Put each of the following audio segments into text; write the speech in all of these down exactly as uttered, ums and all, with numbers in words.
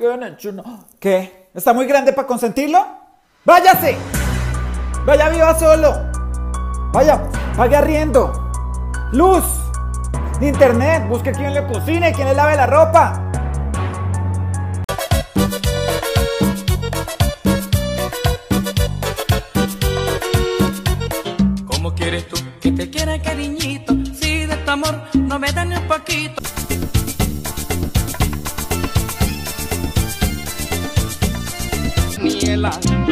bien hecho, no. ¿Qué? ¿Está muy grande para consentirlo? ¡Váyase! ¡Vaya, viva solo! ¡Vaya, pague arriendo! ¡Luz! Internet, busque quién le cocine, quién le lave la ropa. ¿Cómo quieres tú que te quiera, cariñito? Si de tu amor no me dan ni un poquito. Miela,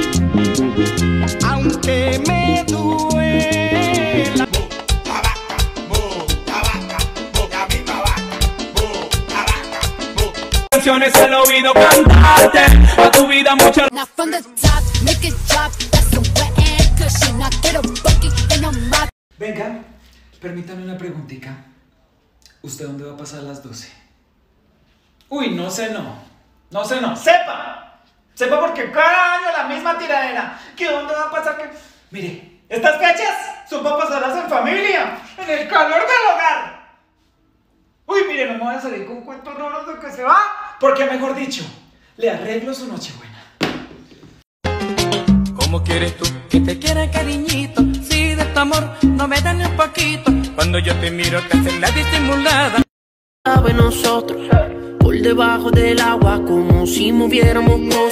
aunque me duela. Canciones al oído cantarte a tu vida muchas. Venga, permítame una preguntita. ¿Usted dónde va a pasar las doce? Uy, no sé no. No sé no. ¡Sepa! Sepa porque cada año la misma tiradera. ¿Que dónde va a pasar que...? Mire, estas fechas son para pasarlas en familia, en el calor del hogar. Uy, mire, no me voy a salir con cuentos raros de que se va, porque mejor dicho, le arreglo su nochebuena. ¿Cómo quieres tú que te quiera, cariñito? Si de tu amor no me dan ni un poquito. Cuando yo te miro te haces la disimulada. Sabe nosotros, por debajo del agua, como si moviéramos dos.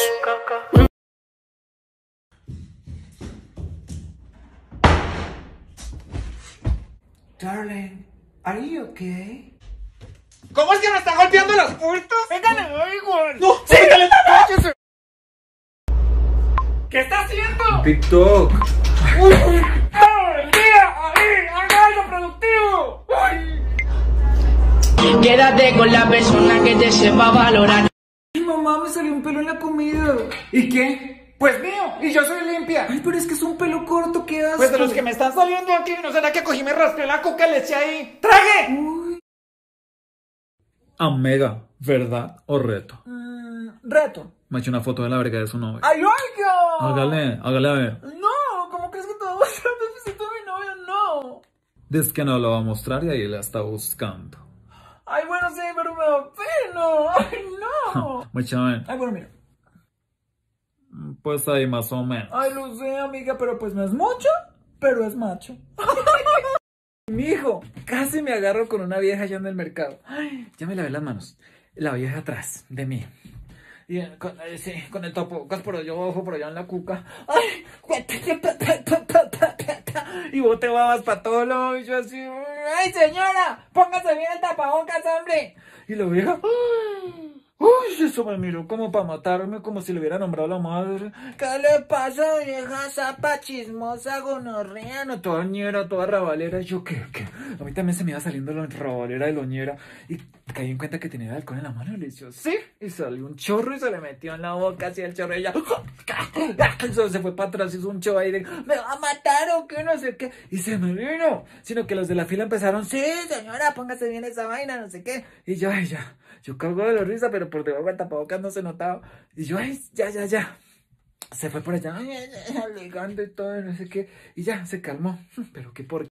Darling, are you okay? ¿Cómo es que me están golpeando las puertas? Venga, le doy igual. ¡No! ¡Sí! ¡Cállese! ¿Qué está haciendo? TikTok. ¡Uy! ¡Todo el día! ¡Ahí! ¡Haga algo productivo! ¡Uy! Quédate con la persona que te sepa valorar. Ay, mamá, me salió un pelo en la comida. ¿Y qué? Pues mío, y yo soy limpia. Ay, pero es que es un pelo corto, ¿qué haces? Pues de los que me están saliendo aquí, ¿no será que cogí, me raspé la coca y le eché ahí? ¡Trague! Uy. Amiga, ¿verdad o reto? Mm, reto. Me ha hecho una foto de la verga de su novio. ¡Ay, oiga! Hágale, hágale a ver. No, ¿cómo crees que te va a mostrar el besito de mi novio? No. Dice que no lo va a mostrar y ahí la está buscando. Ay, bueno, sí, pero me da pena. Ay, no. Muy chévere. Ay, bueno, mira. Pues ahí más o menos. Ay, lo sé, amiga, pero pues no es mucho, pero es macho. Mijo, casi me agarro con una vieja allá en el mercado. Ay, ya me lavé las manos. La vieja atrás de mí. Y eh, con, eh, sí, con el tapabocas por allá abajo, por allá en la cuca. Ay, y vos te babas para todo lado. Y yo así, ay, señora, póngase bien el tapabocas, hombre. Y la vieja, ay. Uy, eso me miró como para matarme, como si le hubiera nombrado a la madre. ¿Qué le pasa, vieja zapa chismosa, gonorrea? No, toda ñera, toda rabalera. Y yo, ¿qué, qué? A mí también se me iba saliendo la rabalera de loñera. Y caí en cuenta que tenía alcohol en la mano y le dije, sí. Y salió un chorro y se le metió en la boca así el chorro y ella. Eso se fue para atrás, hizo un show ahí de, ¿me va a matar o qué? No sé qué. Y se me vino. Sino que los de la fila empezaron, sí, señora, póngase bien esa vaina, no sé qué. Y yo, ay, ya. Yo cago de la risa, pero por debajo del tapabocas no se notaba. Y yo, ay, ya, ya, ya. Se fue por allá, ay, ay, ay, alegando y todo, no sé qué. Y ya, se calmó. Pero qué por...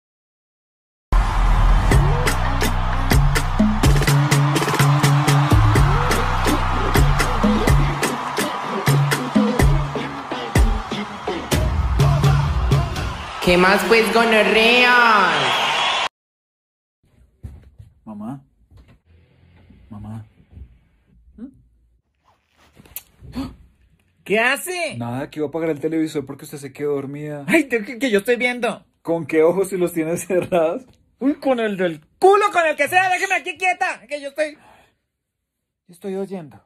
¿Qué más pues, gonorrea? Mamá. Mamá. ¿Qué hace? Nada, que iba a apagar el televisor porque usted se quedó dormida. Ay, que, que yo estoy viendo. ¿Con qué ojos si los tiene cerrados? Uy, con el del culo, con el que sea, déjeme aquí quieta, que yo estoy... Estoy oyendo.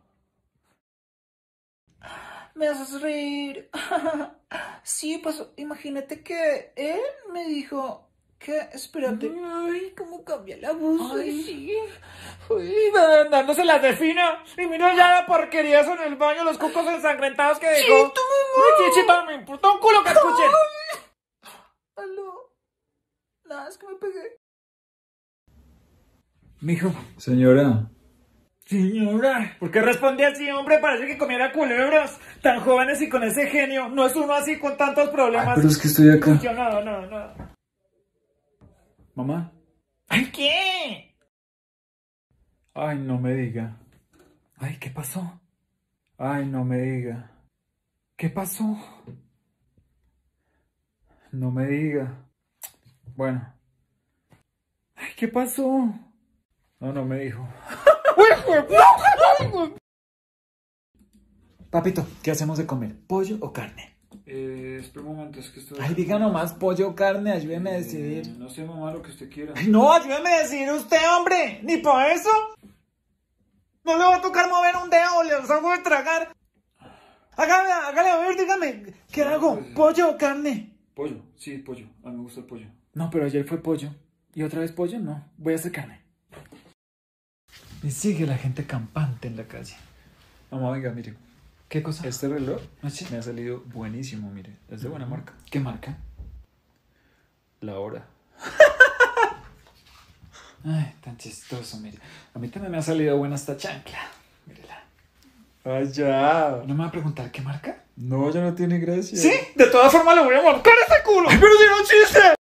Me haces reír. Sí, pues imagínate que él me dijo que, espérate. Ay, cómo cambia la voz. Ay, sí. Uy, dándose las de fina. Y mira ya la porquería eso en el baño, los cucos ensangrentados que dejó. Sí, tu mamá. Ay, chichito, me importa un culo que escuchen. Aló. Nada, es que me pegué. Mijo. Señora. Señora, ¿por qué respondí así, hombre? Parece que comiera culebras. Tan jóvenes y con ese genio. No es uno así con tantos problemas. Ay, pero es que estoy acá. Yo no, no, no. Mamá. ¿Ay, qué? Ay, no me diga. Ay, ¿qué pasó? Ay, no me diga. ¿Qué pasó? No me diga. Bueno. Ay, ¿qué pasó? No, no me dijo. Papito, ¿qué hacemos de comer? ¿Pollo o carne? Eh, espera un momento, es que estoy... Ay, diga nomás pollo o carne, ayúdeme a Eh, decidir. No sé, mamá, lo que usted quiera. Ay, no, ayúdeme a decidir usted, hombre. ¿Ni por eso? No le va a tocar mover un dedo, le hago de tragar. Hágale, hágale, a ver, dígame, ¿qué hago? ¿Pollo o carne? Pollo, sí, pollo. A mí me gusta el pollo. No, pero ayer fue pollo. ¿Y otra vez pollo? No, voy a hacer carne. Me sigue la gente campante en la calle. Mamá, venga, mire. ¿Qué cosa? Este reloj ¿Ah, sí? me ha salido buenísimo, mire. Es de buena marca. ¿Qué marca? La hora. Ay, tan chistoso, mire. A mí también me ha salido buena esta chancla. Mírela. ¡Ay, ya! ¿No me va a preguntar qué marca? No, ya no tiene gracia. Sí, de todas formas le voy a marcar ese culo. ¡Pero si no chiste!